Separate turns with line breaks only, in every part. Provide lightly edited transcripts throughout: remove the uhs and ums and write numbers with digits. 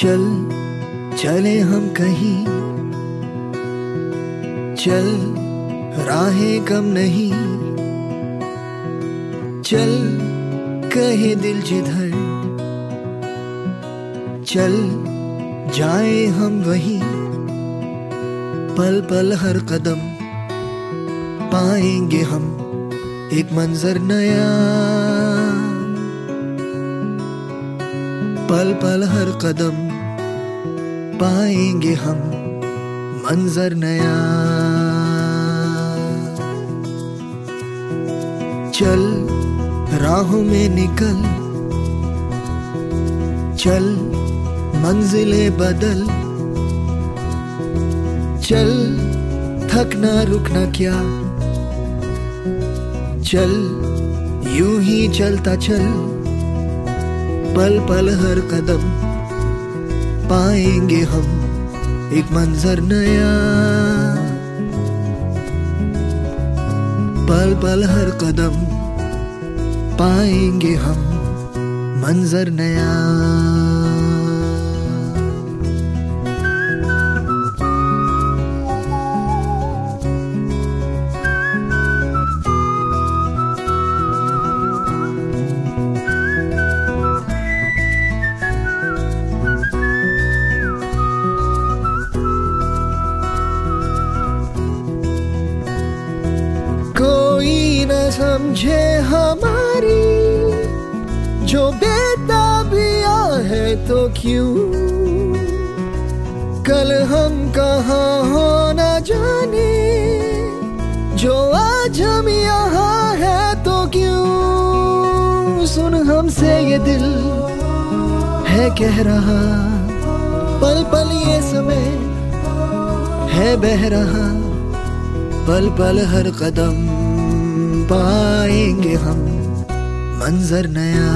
चल चले हम कहीं, चल राहें कम नहीं, चल कहे दिल जिधर, चल जाए हम वहीं। पल पल हर कदम पाएंगे हम एक मंजर नया, पल पल हर कदम पाएंगे हम मंजर नया। चल राहों में निकल, चल मंजिलें बदल, चल थकना रुकना क्या, चल यूं ही चलता चल। पल पल हर कदम पाएंगे हम एक मंजर नया, पल पल हर कदम पाएंगे हम मंजर नया। समझे हमारी जो बेताबिया है तो क्यों, कल हम कहाँ हो न जाने, जो आज हम यहाँ है तो क्यों। सुन हमसे ये दिल है कह रहा, पल पल ये समय है बह रहा, पल पल हर कदम पाएंगे हम मंजर नया।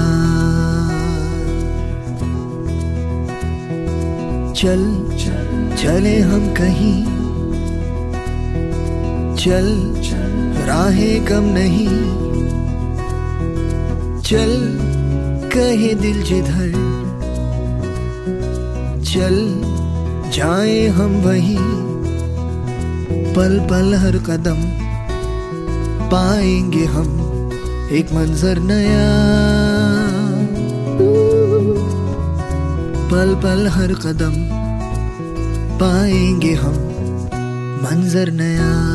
चल चले हम कहीं, चल राहें कम नहीं, चल कहे दिल जिधर, चल जाए हम वहीं। पल पल हर कदम पाएंगे हम एक मंजर नया, पल पल हर कदम पाएंगे हम मंजर नया।